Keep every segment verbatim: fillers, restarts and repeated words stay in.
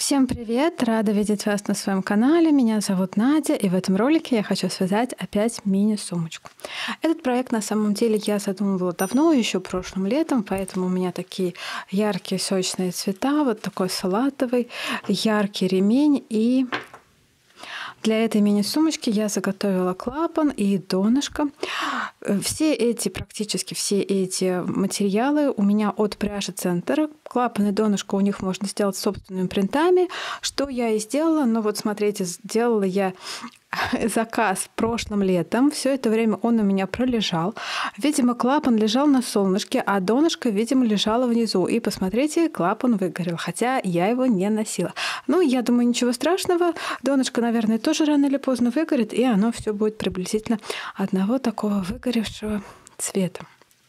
Всем привет! Рада видеть вас на своем канале. Меня зовут Надя, и в этом ролике я хочу связать опять мини-сумочку. Этот проект на самом деле я задумывала давно, еще прошлым летом, поэтому у меня такие яркие сочные цвета, вот такой салатовый, яркий ремень. И для этой мини-сумочки я заготовила клапан и донышко. Все эти, практически все эти материалы у меня от пряжи Центр. Клапан и донышко у них можно сделать собственными принтами, что я и сделала. Но вот смотрите, сделала я заказ прошлым летом. Все это время он у меня пролежал. Видимо, клапан лежал на солнышке, а донышко, видимо, лежало внизу. И посмотрите, клапан выгорел, хотя я его не носила. Ну, я думаю, ничего страшного. Донышко, наверное, тоже рано или поздно выгорит, и оно все будет приблизительно одного такого выгоревшего цвета.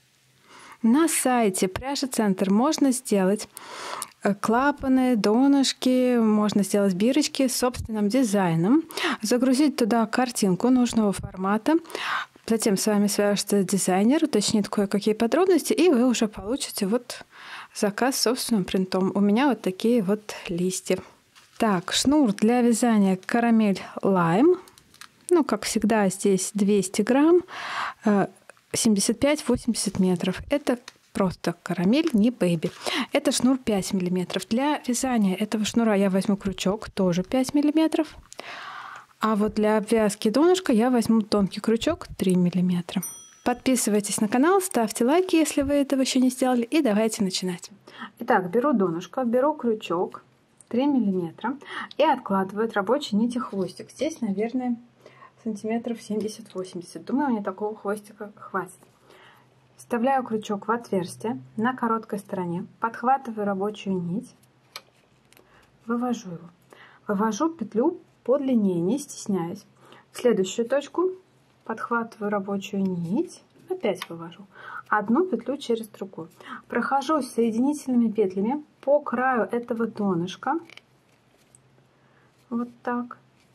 На сайте Пряжа Центр можно сделать клапаны, донышки, можно сделать бирочки с собственным дизайном, загрузить туда картинку нужного формата, затем с вами свяжется дизайнер, уточнит кое-какие подробности, и вы уже получите вот заказ с собственным принтом. У меня вот такие вот листья. Так, шнур для вязания карамель лайм. Ну, как всегда, здесь двести грамм, семьдесят пять — восемьдесят метров. Это просто карамель, не бэйби. Это шнур пять миллиметров. Для вязания этого шнура я возьму крючок, тоже пять миллиметров. А вот для обвязки донышка я возьму тонкий крючок три миллиметра. Подписывайтесь на канал, ставьте лайки, если вы этого еще не сделали. И давайте начинать. Итак, беру донышко, беру крючок три миллиметра и откладываю от рабочей нити хвостик. Здесь, наверное, сантиметров семьдесят-восемьдесят. Думаю, мне такого хвостика хватит. Вставляю крючок в отверстие на короткой стороне, подхватываю рабочую нить, вывожу его. Вывожу петлю по длине, не стесняюсь. В следующую точку подхватываю рабочую нить, опять вывожу. Одну петлю через другую. Прохожусь соединительными петлями по краю этого донышка. Вот так.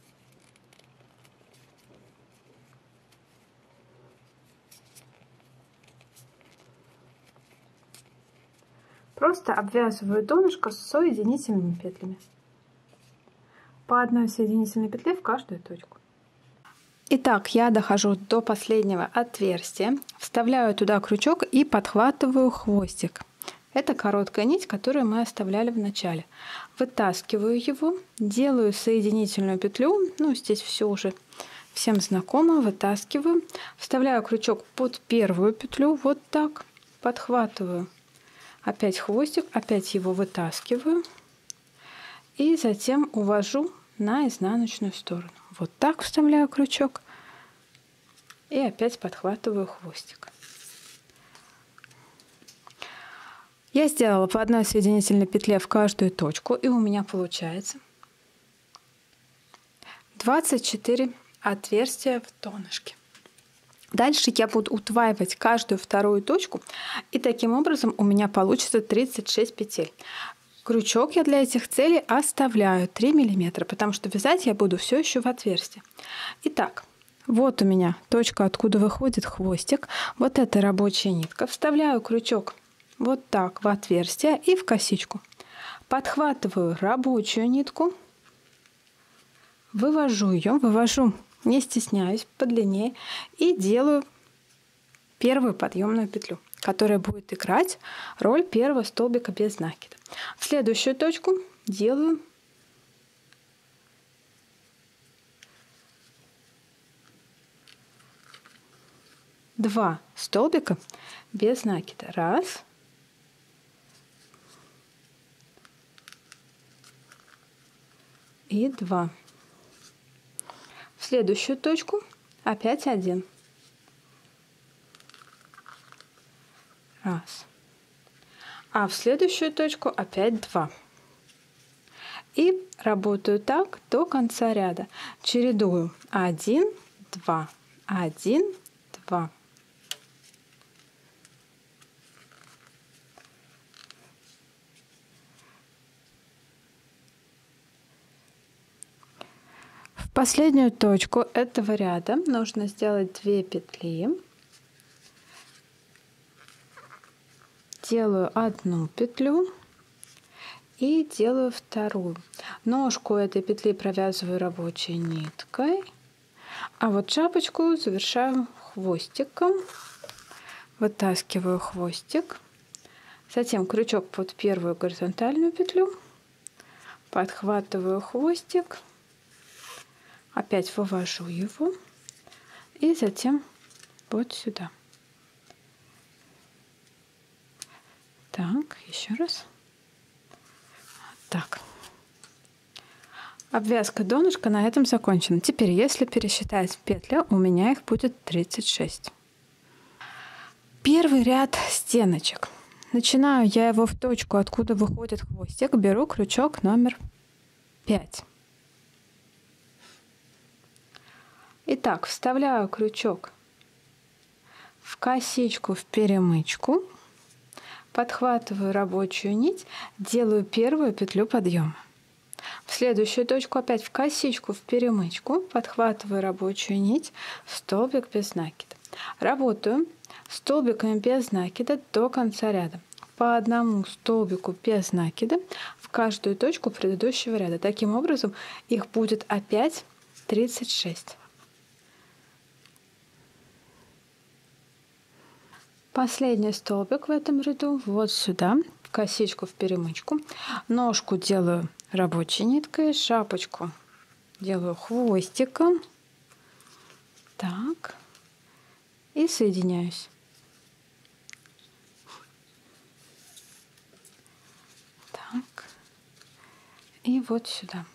Просто обвязываю донышко с соединительными петлями. По одной соединительной петле в каждую точку. Итак, я дохожу до последнего отверстия, вставляю туда крючок и подхватываю хвостик. Это короткая нить, которую мы оставляли в начале. Вытаскиваю его, делаю соединительную петлю. Ну, здесь все уже всем знакомо. Вытаскиваю, вставляю крючок под первую петлю, вот так, подхватываю. Опять хвостик, опять его вытаскиваю и затем увожу на изнаночную сторону. Вот так вставляю крючок и опять подхватываю хвостик. Я сделала по одной соединительной петле в каждую точку, и у меня получается двадцать четыре отверстия в донышке. Дальше я буду утваивать каждую вторую точку, и таким образом у меня получится тридцать шесть петель. Крючок я для этих целей оставляю три миллиметра, потому что вязать я буду все еще в отверстии. Итак, вот у меня точка, откуда выходит хвостик. Вот эта рабочая нитка. Вставляю крючок вот так в отверстие и в косичку. Подхватываю рабочую нитку, вывожу ее, вывожу. Не стесняюсь, подлиннее, и делаю первую подъемную петлю, которая будет играть роль первого столбика без накида. В следующую точку делаю два столбика без накида. Раз. И два. В следующую точку опять один. Раз. А в следующую точку опять два. И работаю так до конца ряда. Чередую один, два, один, два. В последнюю точку этого ряда нужно сделать две петли. Делаю одну петлю и делаю вторую. Ножку этой петли провязываю рабочей ниткой, а вот шапочку завершаю хвостиком. Вытаскиваю хвостик, затем крючок под первую горизонтальную петлю, подхватываю хвостик, опять вывожу его и затем вот сюда. Так, еще раз. Так. Обвязка донышка на этом закончена. Теперь, если пересчитать петли, у меня их будет тридцать шесть. Первый ряд стеночек. Начинаю я его в точку, откуда выходит хвостик. Беру крючок номер пять. Итак, вставляю крючок в косичку, в перемычку. Подхватываю рабочую нить, делаю первую петлю подъема. В следующую точку опять в косичку, в перемычку, подхватываю рабочую нить, столбик без накида. Работаю столбиками без накида до конца ряда. По одному столбику без накида в каждую точку предыдущего ряда. Таким образом, их будет опять тридцать шесть. Последний столбик в этом ряду вот сюда, косичку в перемычку. Ножку делаю рабочей ниткой, шапочку делаю хвостиком. Так. И соединяюсь. Так. И вот сюда.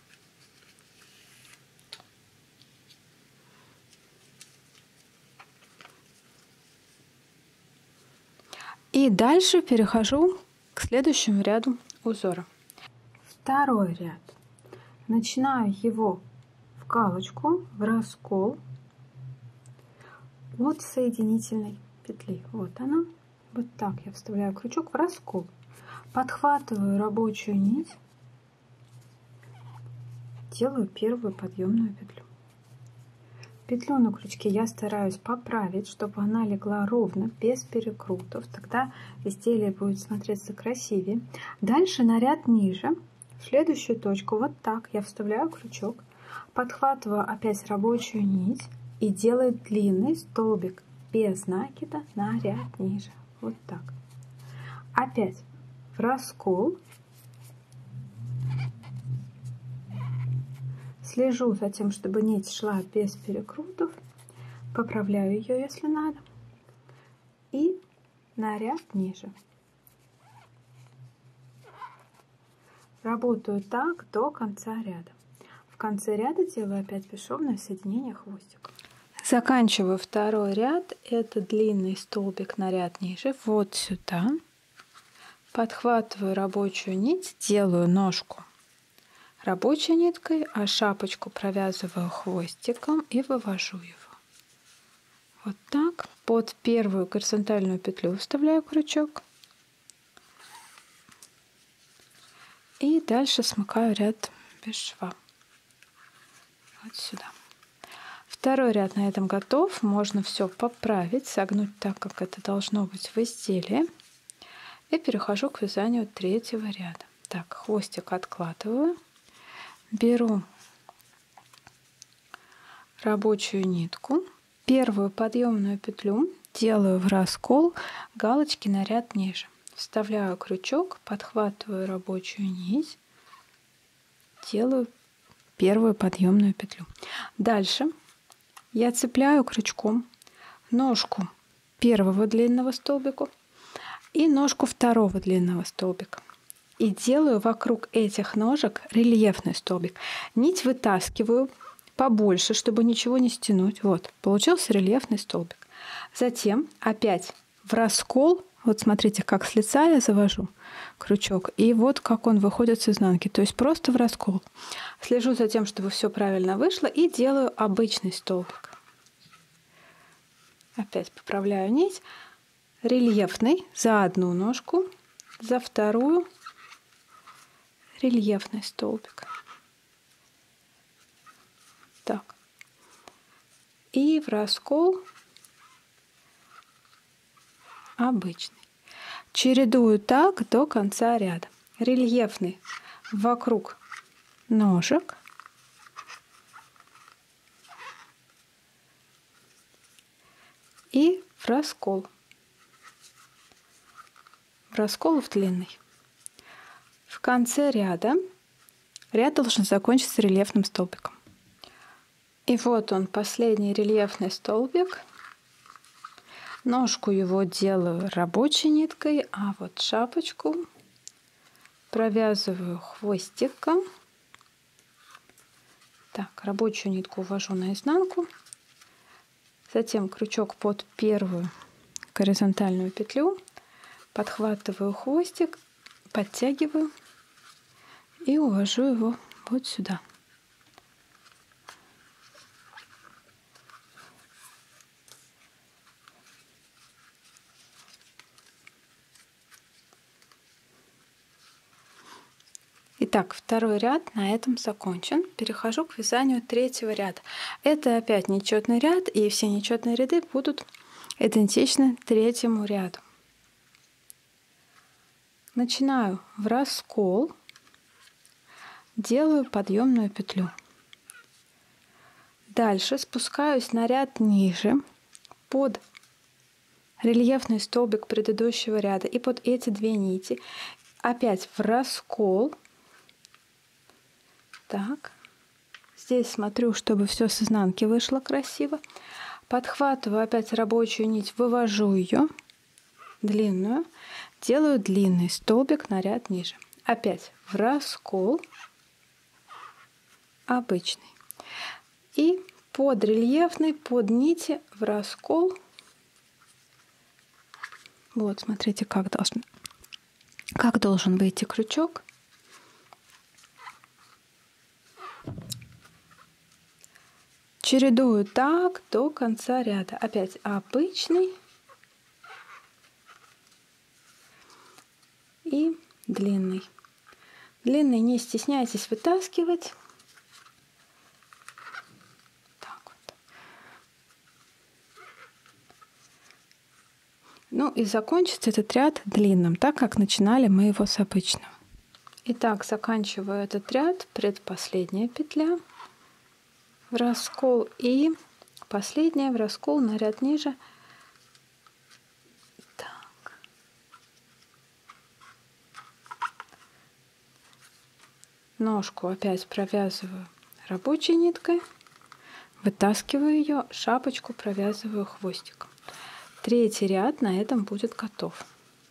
И дальше перехожу к следующему ряду узора. Второй ряд. Начинаю его в галочку, в раскол от соединительной петли. Вот она. Вот так я вставляю крючок в раскол. Подхватываю рабочую нить. Делаю первую подъемную петлю. Петлю на крючке я стараюсь поправить, чтобы она легла ровно, без перекрутов. Тогда изделие будет смотреться красивее. Дальше на ряд ниже, в следующую точку, вот так я вставляю крючок, подхватываю опять рабочую нить и делаю длинный столбик без накида на ряд ниже. Вот так. Опять в раскол. Слежу за тем, чтобы нить шла без перекрутов. Поправляю ее, если надо. И на ряд ниже. Работаю так до конца ряда. В конце ряда делаю опять бесшовное соединение хвостика. Заканчиваю второй ряд. Это длинный столбик на ряд ниже. Вот сюда. Подхватываю рабочую нить, делаю ножку рабочей ниткой, а шапочку провязываю хвостиком и вывожу его. Вот так. Под первую горизонтальную петлю вставляю крючок. И дальше смыкаю ряд без шва. Вот сюда. Второй ряд на этом готов. Можно все поправить, согнуть так, как это должно быть в изделии. И перехожу к вязанию третьего ряда. Так, хвостик откладываю. Беру рабочую нитку, первую подъемную петлю делаю в раскол, галочки на ряд ниже. Вставляю крючок, подхватываю рабочую нить, делаю первую подъемную петлю. Дальше я цепляю крючком ножку первого длинного столбика и ножку второго длинного столбика. И делаю вокруг этих ножек рельефный столбик. Нить вытаскиваю побольше, чтобы ничего не стянуть. Вот, получился рельефный столбик. Затем опять в раскол, вот смотрите, как с лица я завожу крючок, и вот как он выходит с изнанки. То есть просто в раскол. Слежу за тем, чтобы все правильно вышло, и делаю обычный столбик. Опять поправляю нить. Рельефный за одну ножку, за вторую рельефный столбик. Так. И в раскол обычный. Чередую так до конца ряда. рельефный вокруг ножек. И в раскол. В раскол в длинный. В конце ряда ряд должен закончиться рельефным столбиком. И вот он, последний рельефный столбик. Ножку его делаю рабочей ниткой, а вот шапочку провязываю хвостиком. Так, рабочую нитку увожу наизнанку. Затем крючок под первую горизонтальную петлю. Подхватываю хвостик, подтягиваю и увожу его вот сюда. Итак, второй ряд на этом закончен. Перехожу к вязанию третьего ряда. Это опять нечетный ряд, и все нечетные ряды будут идентичны третьему ряду. Начинаю в раскол, делаю подъемную петлю. Дальше спускаюсь на ряд ниже под рельефный столбик предыдущего ряда и под эти две нити. Опять в раскол. Так, здесь смотрю, чтобы все с изнанки вышло красиво. Подхватываю опять рабочую нить, вывожу ее длинную, делаю длинный столбик на ряд ниже. Опять в раскол, обычный. И под рельефный, под нити в раскол. Вот, смотрите, как должен, как должен выйти крючок. Чередую так до конца ряда. Опять обычный и длинный. Длинный не стесняйтесь вытаскивать. Так вот. Ну и закончится этот ряд длинным, так как начинали мы его с обычного. Итак, заканчиваю этот ряд, предпоследняя петля в раскол и последняя в раскол на ряд ниже. Так. Ножку опять провязываю рабочей ниткой, вытаскиваю ее, шапочку провязываю хвостиком. Третий ряд на этом будет готов.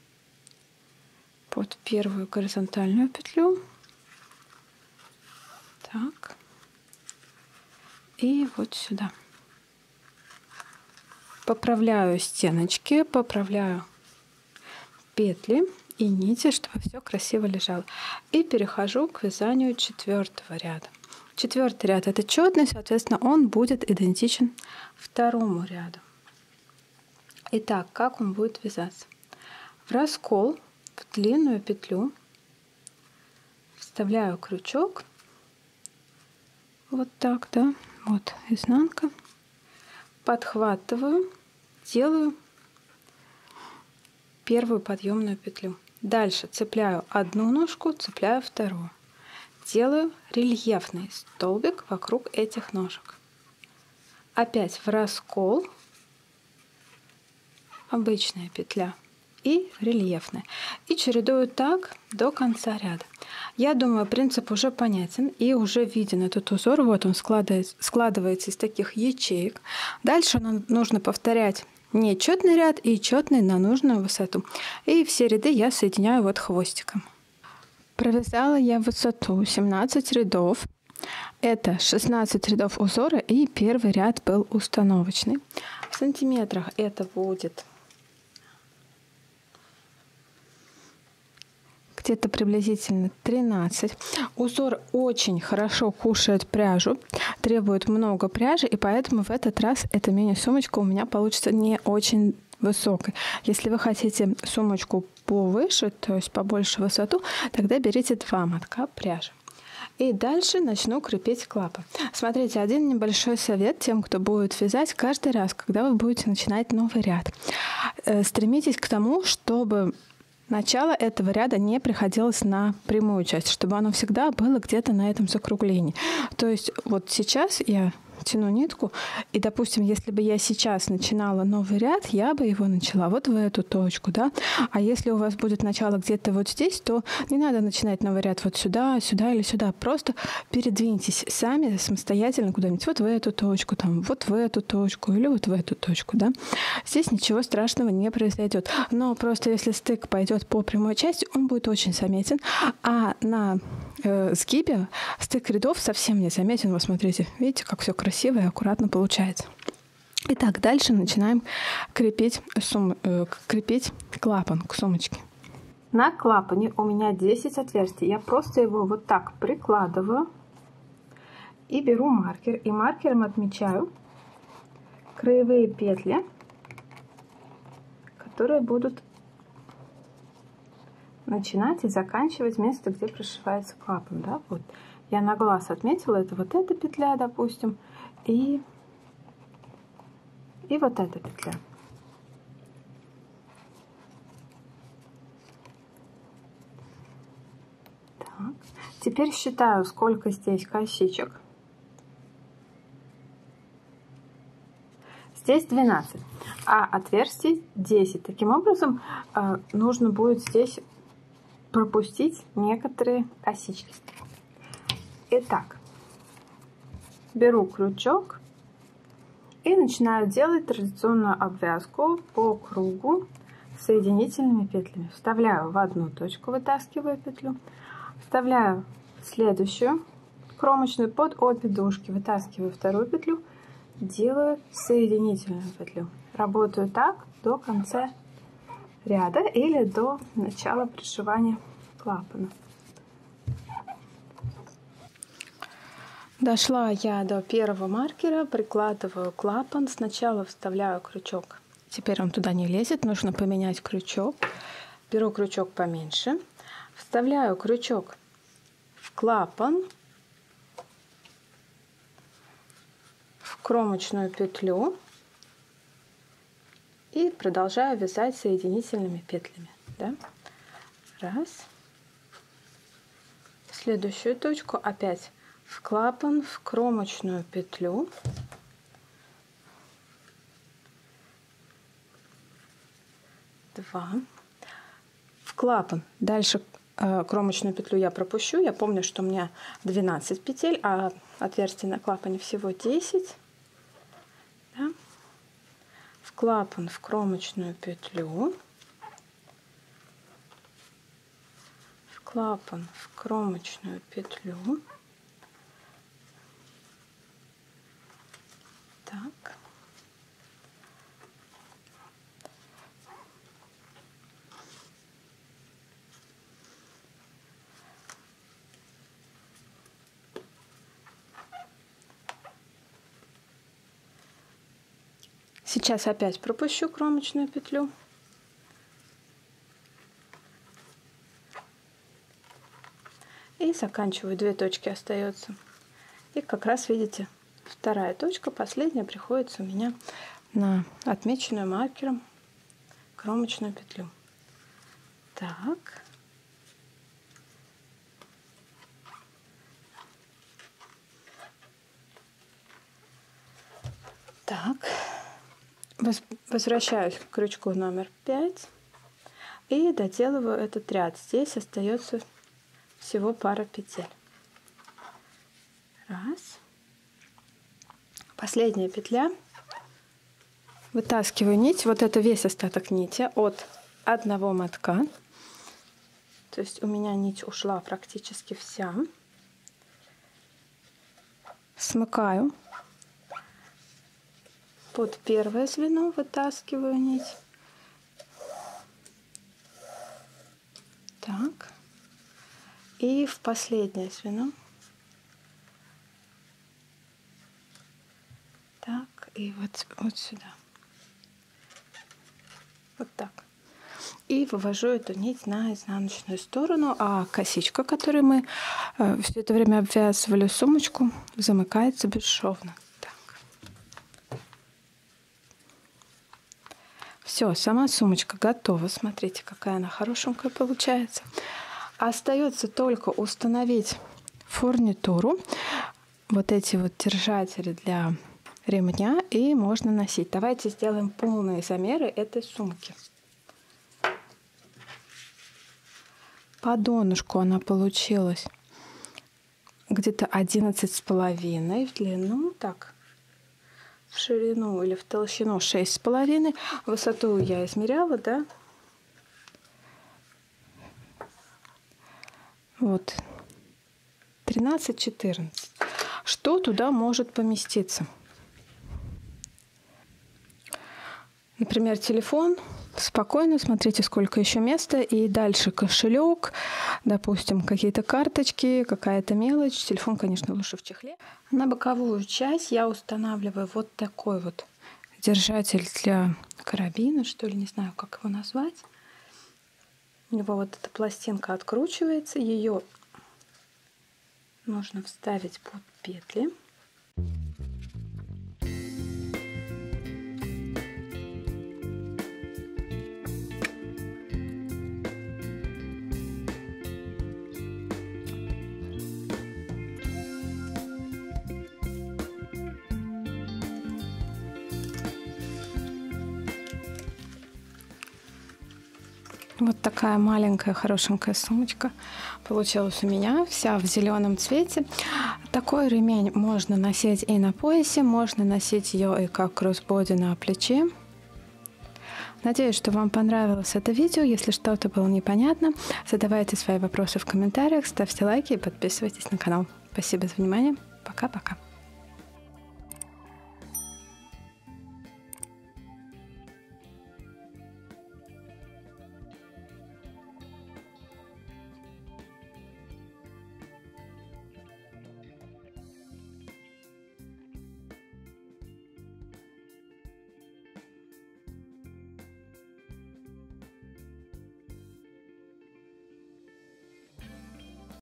Под первую горизонтальную петлю. Так. И вот сюда. Поправляю стеночки, поправляю петли и нити, чтобы все красиво лежало. И перехожу к вязанию четвертого ряда. Четвертый ряд это четный, соответственно, он будет идентичен второму ряду. Итак, как он будет вязаться? В раскол, в длинную петлю вставляю крючок. Вот так, да. Вот изнанка. Подхватываю, делаю первую подъемную петлю. Дальше цепляю одну ножку, цепляю вторую. Делаю рельефный столбик вокруг этих ножек. Опять в раскол, обычная петля и рельефная. И чередую так до конца ряда. Я думаю, принцип уже понятен и уже виден этот узор. Вот он складывается, складывается из таких ячеек. Дальше нам нужно повторять нечетный ряд и четный на нужную высоту. И все ряды я соединяю вот хвостиком. Провязала я высоту семнадцать рядов. Это шестнадцать рядов узора и первый ряд был установочный. В сантиметрах это будет где-то приблизительно тринадцать. Узор очень хорошо кушает пряжу, требует много пряжи, и поэтому в этот раз эта мини-сумочка у меня получится не очень высокой. Если вы хотите сумочку повыше, то есть побольше высоту, тогда берите два мотка пряжи. И дальше начну крепить клапан. Смотрите, один небольшой совет тем, кто будет вязать каждый раз, когда вы будете начинать новый ряд. Стремитесь к тому, чтобы начало этого ряда не приходилось на прямую часть, чтобы оно всегда было где-то на этом закруглении. То есть вот сейчас я тяну нитку, и, допустим, если бы я сейчас начинала новый ряд, я бы его начала вот в эту точку, да. А если у вас будет начало где-то вот здесь, то не надо начинать новый ряд вот сюда, сюда или сюда. Просто передвиньтесь сами самостоятельно куда-нибудь вот в эту точку, там, вот в эту точку или вот в эту точку, да. Здесь ничего страшного не произойдет. Но просто если стык пойдет по прямой части, он будет очень заметен, а на э, сгибе стык рядов совсем не заметен. Вот смотрите, видите, как все красиво и аккуратно получается. Итак, дальше начинаем крепить, сум... э, крепить клапан к сумочке. На клапане у меня десять отверстий. Я просто его вот так прикладываю и беру маркер. И маркером отмечаю краевые петли, которые будут начинать и заканчивать место, где прошивается клапан. Да? Вот. Я на глаз отметила, это вот эта петля, допустим, и, и вот эта петля. Так. Теперь считаю, сколько здесь косичек. Здесь двенадцать, а отверстий десять. Таким образом, нужно будет здесь пропустить некоторые косички. Итак, беру крючок и начинаю делать традиционную обвязку по кругу соединительными петлями. Вставляю в одну точку, вытаскиваю петлю, вставляю в следующую кромочную под обе дужки, вытаскиваю вторую петлю, делаю соединительную петлю. Работаю так до конца ряда или до начала пришивания клапана. Дошла я до первого маркера, прикладываю клапан, сначала вставляю крючок. Теперь он туда не лезет, нужно поменять крючок. Беру крючок поменьше, вставляю крючок в клапан, в кромочную петлю и продолжаю вязать соединительными петлями. Да? Раз. В следующую точку опять в клапан, в кромочную петлю. Два. В клапан. Дальше э, кромочную петлю я пропущу. Я помню, что у меня двенадцать петель, а отверстий на клапане всего десять. Да? В клапан, в кромочную петлю. В клапан, в кромочную петлю. Так. Сейчас опять пропущу кромочную петлю. И заканчиваю. Две точки остается. И как раз видите, вторая точка, последняя, приходится у меня на отмеченную маркером кромочную петлю. Так. Так. Возвращаюсь к крючку номер пять и доделываю этот ряд. Здесь остается всего пара петель. Раз. Последняя петля. Вытаскиваю нить. Вот это весь остаток нити от одного мотка. То есть у меня нить ушла практически вся. Смыкаю. Под первое звено вытаскиваю нить. Так. И в последнее звено. Так. И вот, вот сюда. Вот так. И вывожу эту нить на изнаночную сторону. А косичка, которую мы э, все это время обвязывали сумочку, замыкается бесшовно. Все, сама сумочка готова. Смотрите, какая она хорошенькая получается. Остается только установить фурнитуру. Вот эти вот держатели для ремня, и можно носить. Давайте сделаем полные замеры этой сумки. По донышку она получилась где-то одиннадцать с половиной в длину, так, в ширину или в толщину шесть с половиной. Высоту я измеряла, да? Вот, тринадцать-четырнадцать. Что туда может поместиться? Например, телефон. Спокойно, смотрите, сколько еще места. И дальше кошелек, допустим, какие-то карточки, какая-то мелочь. Телефон, конечно, лучше в чехле. На боковую часть я устанавливаю вот такой вот держатель для карабина, что ли, не знаю, как его назвать. У него вот эта пластинка откручивается, ее нужно вставить под петли. Вот такая маленькая хорошенькая сумочка получилась у меня, вся в зеленом цвете. Такой ремень можно носить и на поясе, можно носить ее и как кроссбоди на плече. Надеюсь, что вам понравилось это видео. Если что-то было непонятно, задавайте свои вопросы в комментариях, ставьте лайки и подписывайтесь на канал. Спасибо за внимание. Пока-пока.